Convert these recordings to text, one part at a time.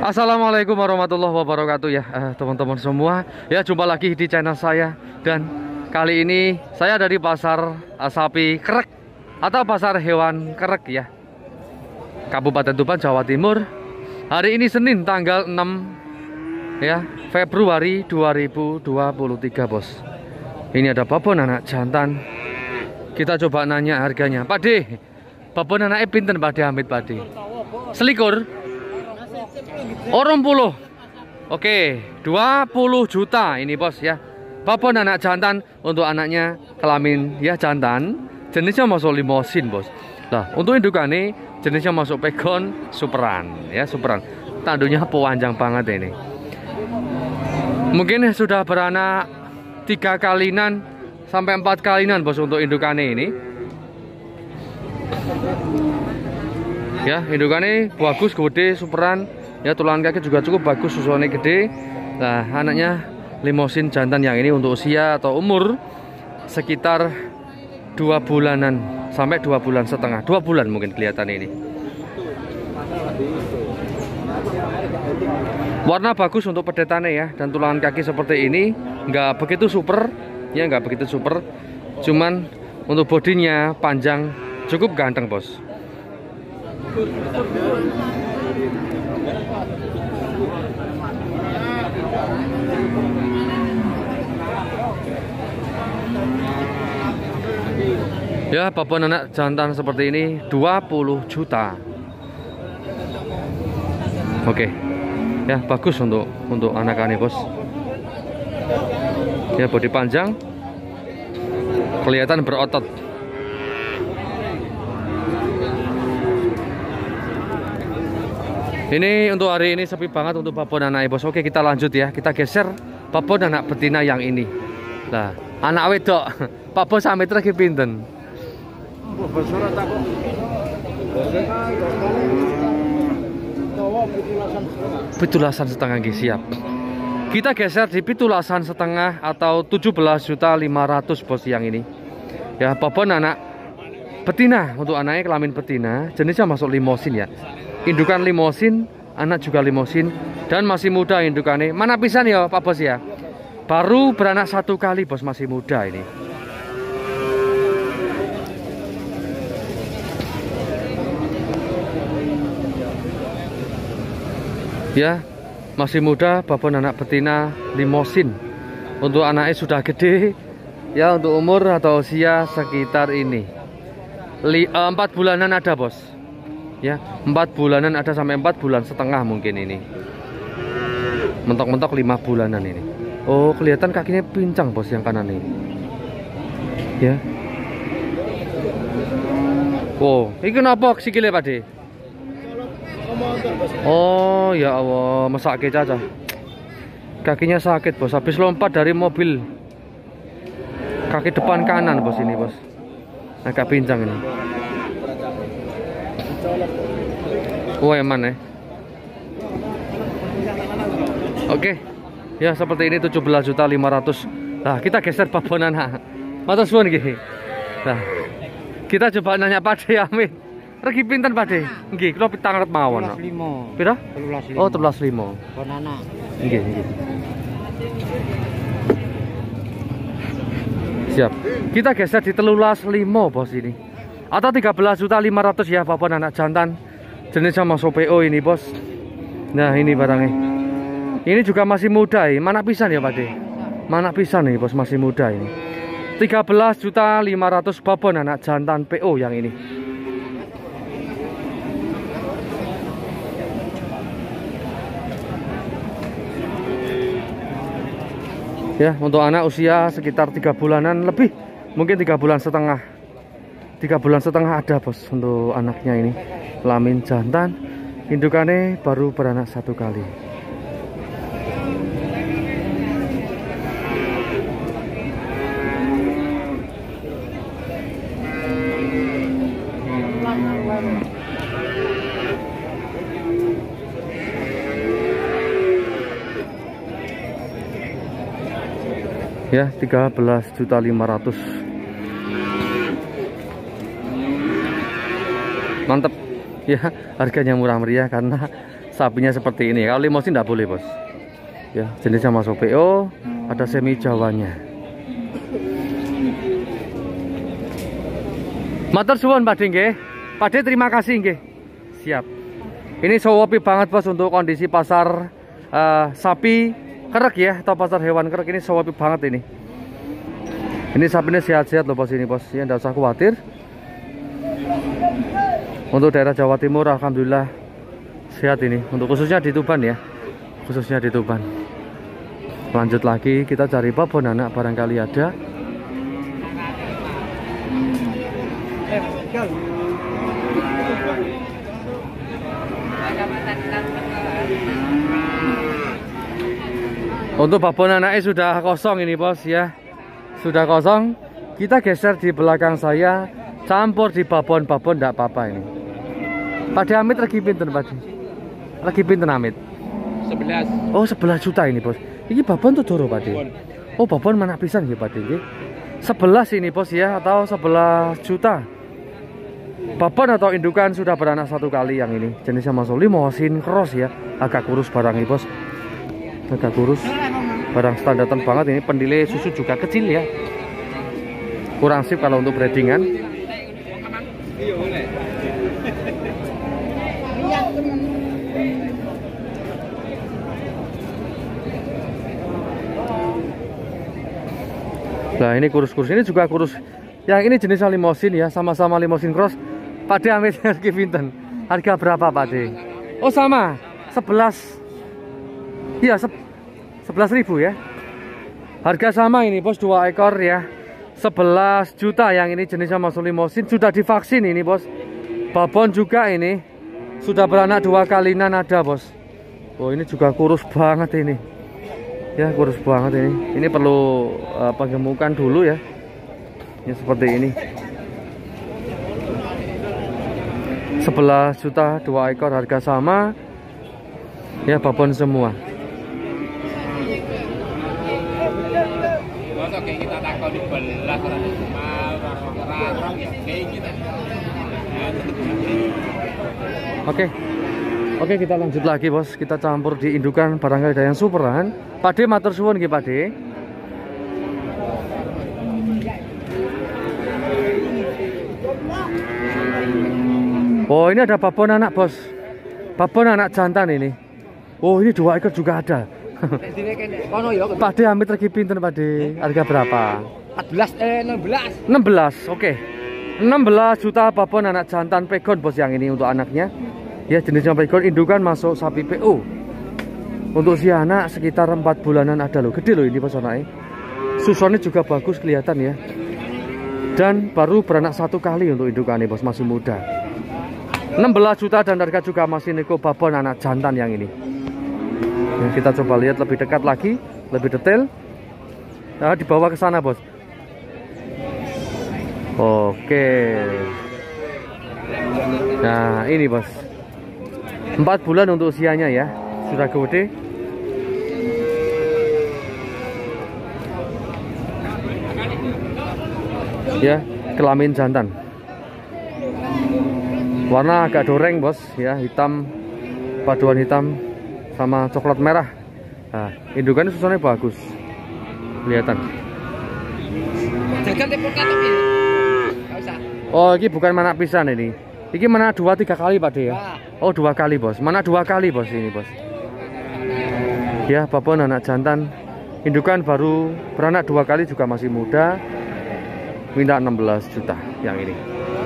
Assalamualaikum warahmatullahi wabarakatuh ya teman-teman semua. Ya, jumpa lagi di channel saya. Dan kali ini saya dari pasar sapi Krek atau pasar hewan Krek ya, Kabupaten Tuban, Jawa Timur. Hari ini Senin tanggal 6 ya Februari 2023 bos. Ini ada babon anak jantan. Kita coba nanya harganya. Pak De, babon anaknya pinten Pak De Hamid Pak De? Selikur? Orang puluh. Oke, 20 juta ini bos ya. Babon anak jantan untuk anaknya kelamin ya jantan. Jenisnya masuk limosin bos. Nah, untuk indukannya jenisnya masuk pegon superan ya, superan. Tanduknya panjang banget ini. Mungkin sudah beranak 3 kalinan sampai 4 kalinan bos untuk indukannya ini. Ya, indukannya bagus, gede, superan. Ya, tulangan kaki juga cukup bagus, susuannya gede. Nah, anaknya limosin jantan yang ini untuk usia atau umur sekitar 2 bulanan sampai 2 bulan setengah. 2 bulan mungkin kelihatan ini. Warna bagus untuk pedetannya ya, dan tulangan kaki seperti ini. Nggak begitu super, ya nggak begitu super. Cuman untuk bodinya panjang, cukup ganteng bos. Ya, babon anak jantan seperti ini 20 juta. Oke. Ya, bagus untuk anakannya bos. Ya, bodi panjang, kelihatan berotot. Ini untuk hari ini sepi banget untuk babon anak bos. Oke, kita lanjut ya. Kita geser babon anak betina yang ini. Nah, anak wedok. Pak Bos Hamid lagi pinten? Pitulasan setengah siap. Kita geser di pitulasan setengah atau 17.500.000 bos yang ini. Ya, babon anak betina untuk anaknya kelamin betina, jenisnya masuk limosin ya. Indukan limosin, anak juga limosin, dan masih muda indukannya. Mana pisan ya Pak Bos ya? Baru beranak 1 kali bos, masih muda ini. Ya, masih muda, babon anak betina limosin. Untuk anaknya sudah gede ya, untuk umur atau usia sekitar ini 4 bulanan ada bos. Ya, 4 bulanan ada sampai 4 bulan setengah mungkin ini. Mentok-mentok 5 bulanan ini. Oh, kelihatan kakinya pincang bos yang kanan ini. Ya. Oh, ini kenapa sikile Pak De? Oh ya Allah, mesake caca. Kakinya sakit bos, habis lompat dari mobil. Kaki depan kanan bos ini bos. Agak pincang ini. Oh eman ya. Oke. Ya seperti ini 17.500.000. Nah, kita geser babonan. Matur suwun nggih. Nah, kita coba nanya Pak De Hamid. Regi pinten Pak De? Nggih, kula pitangrep mawon. 13.500. Pira? 13.500. Oh, 13.500. Bon anak. Nggih, nggih. Siap. Kita geser di 13.500 bos ini. Atau 13.500.000 ya babon anak jantan. Jenisnya masuk PO ini bos. Nah, ini barangnya. Ini juga masih muda ya. Mana pisan ya Pak De? Mana pisan nih bos, masih muda ini. 13.500.000 babon anak jantan PO yang ini. Ya, untuk anak usia sekitar 3 bulanan lebih, mungkin 3 bulan setengah. 3 bulan setengah ada bos untuk anaknya ini. Kelamin jantan, indukannya baru beranak 1 kali. Ya, 13.500.000. Mantep ya, harganya murah meriah karena sapinya seperti ini. Kalau limosin tidak boleh, bos. Ya, jenisnya masuk PO, ada semi Jawanya. Matur suwun Pak Dingge. Pak De, terima kasih nggih. Siap. Ini sowopi banget bos untuk kondisi pasar sapi kerek ya, atau pasar hewan kerek ini sowopi banget ini. Ini sapinya sehat-sehat loh bos ini bos, ya tidak usah khawatir. Untuk daerah Jawa Timur alhamdulillah sehat ini. Untuk khususnya di Tuban ya, khususnya di Tuban. Lanjut lagi kita cari babon anak barangkali ada. Untuk babon anaknya sudah kosong ini bos ya, sudah kosong. Kita geser di belakang saya, campur di babon-babon tidak apa-apa ini. Pak De Amit lagi pinten Pak De? Lagi pinten Amit? 11. Oh 11 juta ini bos. Ini babon tuh doro Pak De? Oh babon mana pisan ya Pak De? 11 ini bos ya, atau 11 juta. Babon atau indukan sudah beranak satu kali yang ini. Jenisnya masuk limosin cross ya, agak kurus barang ini bos. Agak kurus, barang standaran banget ini. Pendile susu juga kecil ya, kurang sip kalau untuk breedingan. Nah ini kurus-kurus, ini juga kurus. Yang ini jenisnya limosin ya, sama-sama limosin cross. Pak De Amit harga pinten? Harga berapa Pak De? Oh sama, 11. Iya, 11.000 ya. Harga sama ini bos, 2 ekor ya. 11 juta yang ini jenisnya masuk limosin, sudah divaksin ini bos. Babon juga ini sudah beranak 2 kalinan ada bos. Oh ini juga kurus banget ini. Ya kurus banget ini. Ini perlu penggemukan dulu ya. Ya seperti ini. 11 juta 2 ekor harga sama. Ya babon semua. Kita takoni belas Oke, kita lanjut lagi bos. Kita campur di indukan barangkali ada yang superan. Pak De matur suwun nggih Pak De. Oh ini ada babon anak bos, babon anak jantan ini. Oh ini 2 ekor juga ada. Pak De Amit lagi pinten Pak De? Harga berapa? 16. 16, oke. 16 juta babon anak jantan pegon bos yang ini untuk anaknya. Ya jenisnya pegon, indukan masuk sapi PO. Untuk si anak sekitar 4 bulanan ada loh, gede loh ini bos anaknya. Susunnya juga bagus kelihatan ya. Dan baru beranak 1 kali untuk indukan ini bos, masih muda. 16 juta dan harga juga masih nego babon anak jantan yang ini. Nah, kita coba lihat lebih dekat lagi, lebih detail. Nah, dibawa ke sana bos. Oke. Nah ini bos, 4 bulan untuk usianya ya, sudah gede. Ya kelamin jantan, warna agak doreng bos ya, hitam, paduan hitam sama coklat merah. Nah, indukannya susunnya bagus, kelihatan. Oh, ini bukan mana pisan ini. Ini mana 2-3 kali Pak De ya? Oh 2 kali bos. Mana 2 kali bos ini bos. Ya babon anak jantan, indukan baru beranak 2 kali juga masih muda. Minta 16 juta yang ini.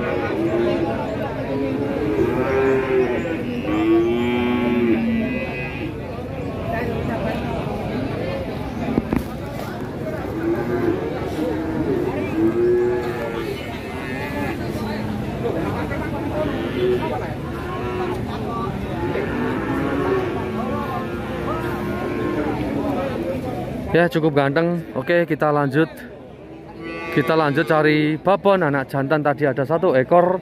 Ya cukup ganteng. Oke kita lanjut. Kita lanjut cari babon anak jantan. Tadi ada 1 ekor.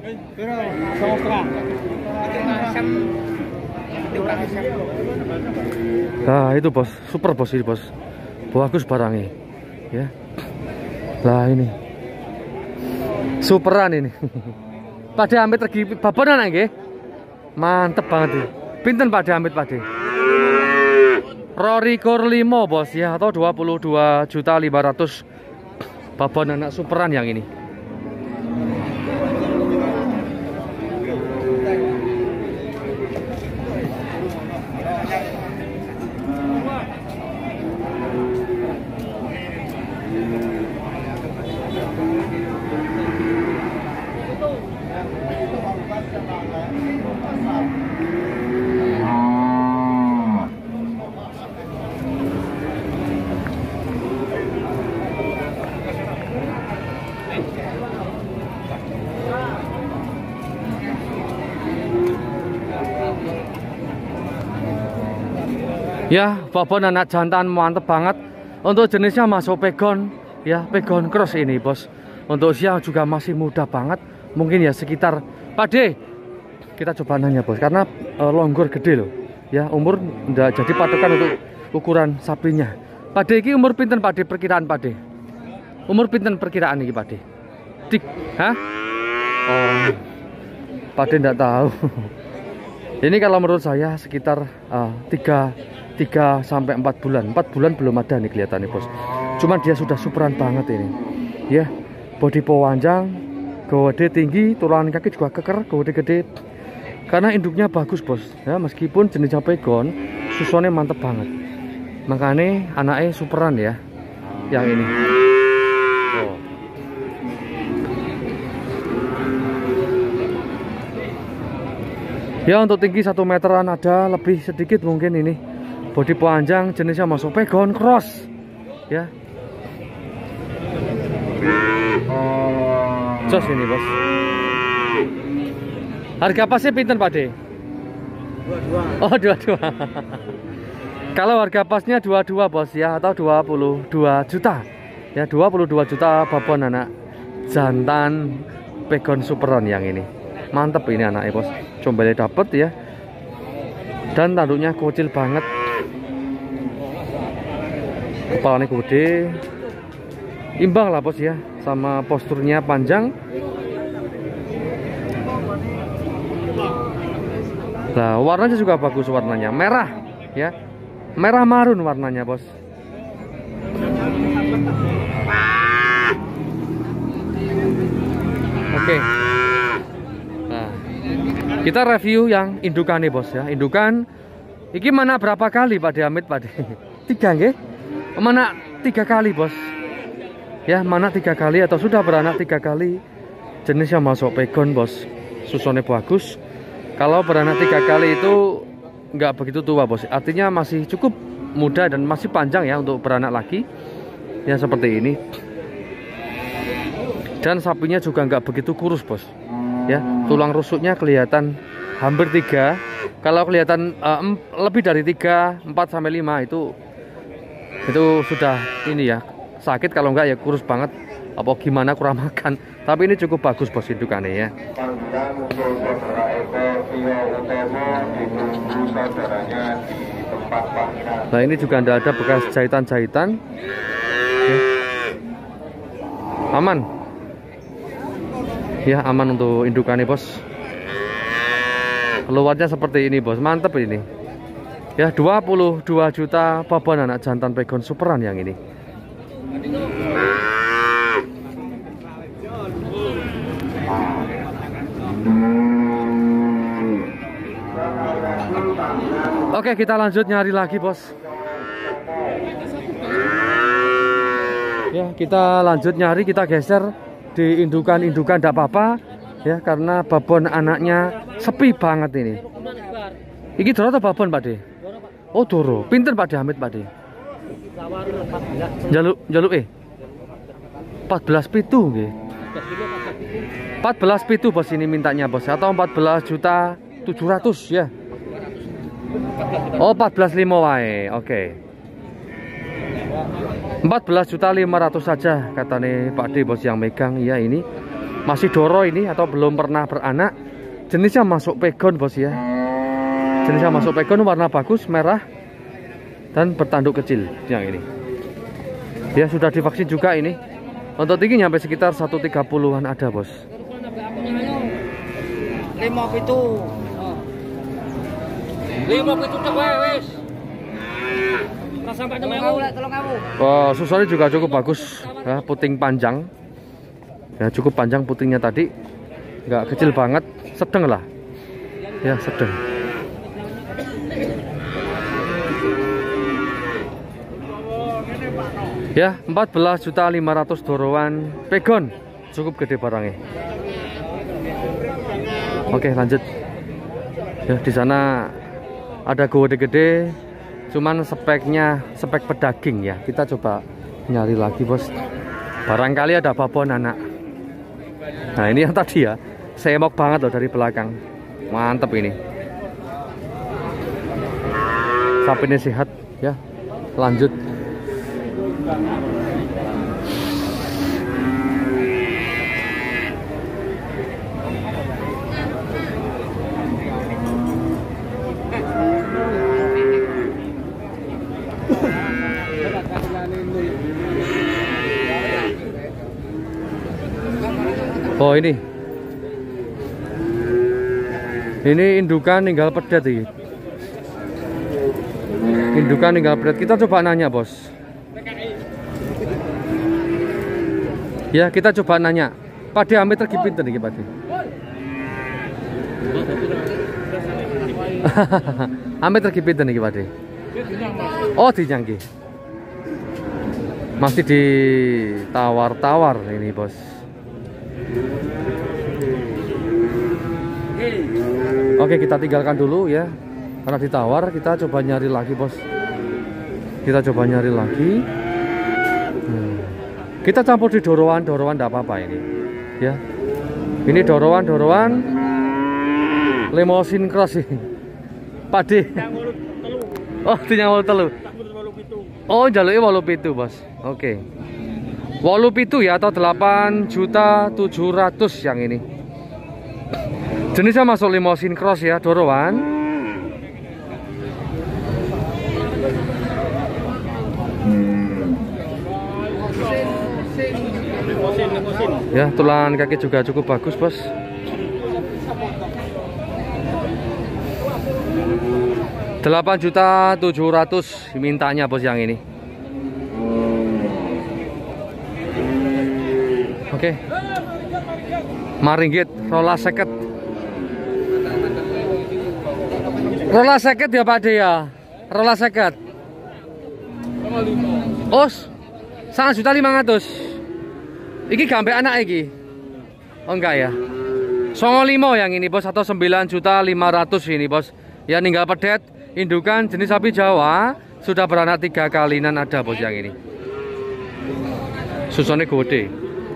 Nah itu bos, super bos ini bos, bagus barangnya ya. Lah ini superan ini. Pada Amit lagi babon anak nggih. Mantep banget ini. Pinten Pak De Amit Pak De? Rory Core 5 bos ya, atau 22.500.000 babon anak superan yang ini. Ya, babon anak jantan mantep banget. Untuk jenisnya masuk pegon, ya pegon cross ini bos. Untuk usia juga masih muda banget. Mungkin ya sekitar, Pak De, kita coba nanya bos, karena longgor gede loh. Ya, umur ndak jadi patokan untuk ukuran sapinya. Pak De, ini umur pinten Pak De, perkiraan Pak De? Umur pinten perkiraan ini Pak De? Hah? Oh, Pak De ndak tahu. Ini kalau menurut saya sekitar 3 sampai 4 bulan. 4 bulan belum ada nih kelihatannya bos. Cuman dia sudah superan banget ini. Ya, body panjang, gede tinggi, tulangan kaki juga keker, gede-gede. Karena induknya bagus bos. Ya, meskipun jenisnya pegon, susunya mantep banget. Makanya anaknya superan ya, yang ini. Oh. Ya, untuk tinggi 1 meteran ada, lebih sedikit mungkin ini. Bodi panjang, jenisnya masuk pegon cross. Ya. Jos ini bos. Harga pasnya pinten Pak De? 22. Oh 22. Kalau harga pasnya 22 bos ya, atau 22 juta. Ya, 22 juta babon anak jantan pegon superon yang ini. Mantep ini anaknya bos. Combelnya dapet ya. Dan tanduknya kecil banget. Kepalanya gede. Imbang lah bos ya. Sama posturnya panjang. Nah, warnanya juga bagus warnanya. Merah ya. Merah marun warnanya bos. Oke. Nah, kita review yang indukan nih bos ya. Indukan iki mana berapa kali Pak De Amit Pak De? 3 nggih? Mana 3 kali bos? Ya, mana 3 kali atau sudah beranak 3 kali. Jenisnya masuk pegon bos. Susone bagus. Kalau beranak 3 kali itu nggak begitu tua bos. Artinya masih cukup muda dan masih panjang ya untuk beranak lagi. Ya seperti ini. Dan sapinya juga nggak begitu kurus bos. Ya, tulang rusuknya kelihatan hampir 3. Kalau kelihatan lebih dari 3, 4 sampai 5 itu sudah ini ya, sakit. Kalau enggak ya kurus banget apa gimana kurang makan. Tapi ini cukup bagus bos indukannya ya. Nah, ini juga ada bekas jahitan-jahitan ya. Aman ya, aman untuk indukannya bos. Luarnya seperti ini bos, mantep ini ya. 22 juta babon anak jantan pegon superan yang ini. Oke, kita lanjut nyari lagi bos. Ya, kita lanjut nyari, kita geser di indukan-indukan tidak apa-apa ya, karena babon anaknya sepi banget ini. Iki doro atau babon Pak De? Oh doro. Pinter Pak De Amit Pak De? Jaluk 14 pitu nggih. 14 pitu bos ini mintanya bos, atau 14.700.000 ya. Oh 14.500 wae. Oke. 14.500.000 saja katanya Pak De bos yang megang ya. Ini masih doro ini atau belum pernah beranak. Jenisnya masuk pegon bos ya. Jenisnya masuk pegon, warna bagus, merah dan bertanduk kecil yang ini. Ya sudah divaksin juga ini. Untuk tinggi sampai sekitar 130-an ada bos. 5 itu. Oh, susunya juga cukup bagus ya, puting panjang ya, cukup panjang putingnya tadi, nggak kecil banget, sedang lah ya, sedang. Ya, 14.500.000 dorowan pegon, cukup gede barangnya. Oke, lanjut ya. Di sana ada gede-gede, cuman speknya spek pedaging ya. Kita coba nyari lagi, bos. Barangkali ada babon anak. Nah, ini yang tadi ya, semok banget loh dari belakang, mantep ini. Sapinya sehat ya. Lanjut. Oh, ini indukan ninggal pedet ini. Indukan ninggal pedet. Kita coba nanya, bos. Ya, kita coba nanya. Pade ame tergipit nih, Pade. Ame tergipit nih, Pade. Oh, dinyangki. Masih ditawar-tawar ini, bos. Oke, kita tinggalkan dulu ya, karena ditawar. Kita coba nyari lagi, bos. Kita coba nyari lagi. Kita campur di dorowan enggak apa-apa ini ya. Ini dorowan limosin cross ini, Pade. Oh, dinyawol telu. Oh, jaluke 87, bos. Oke. 87 ya, atau 8.700.000 yang ini. Jenisnya masuk limosin cross ya, dorowan. Ya, tulang kaki juga cukup bagus, bos. Rp8.700.000 mintanya, bos, yang ini. Oke. Maringgit, rola seket. Rola seket ya, Pak De ya. Rola seket. Os, 1.500.000. Iki gambe anak iki. Oh enggak ya. 95 yang ini, bos, atau 9.500.000 ini, bos. Ya, ninggal pedet, indukan jenis sapi Jawa, sudah beranak 3 kalinan ada, bos, yang ini. Susone gede.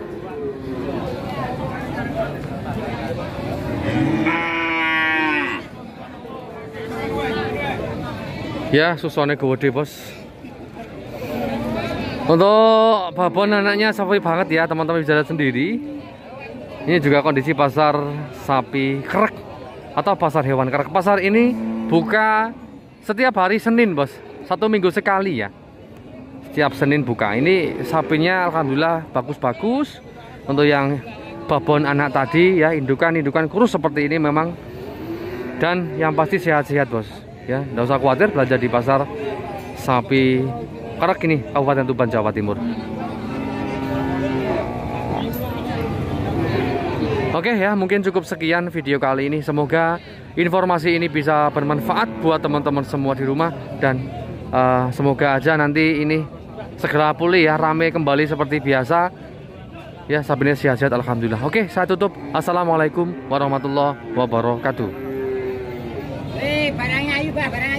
Ya, susone gede, bos. Untuk babon anaknya sapi banget ya, teman-teman bisa lihat sendiri. Ini juga kondisi pasar sapi kerek atau pasar hewan kerek. Pasar ini buka setiap hari Senin, bos. 1 minggu sekali ya. Setiap Senin buka. Ini sapinya alhamdulillah bagus-bagus. Untuk yang babon anak tadi ya, indukan kurus seperti ini memang. Dan yang pasti sehat-sehat, bos. Ya, nggak usah khawatir belanja di pasar sapi kerek ini, Kabupaten Tuban, Jawa Timur. Oke ya, mungkin cukup sekian video kali ini. Semoga informasi ini bisa bermanfaat buat teman-teman semua di rumah. Dan semoga aja nanti ini segera pulih ya, rame kembali seperti biasa. Ya, sapinya sehat-sehat alhamdulillah. Oke, saya tutup. Assalamualaikum warahmatullahi wabarakatuh. Barangnya ayo, Pak, barangnya.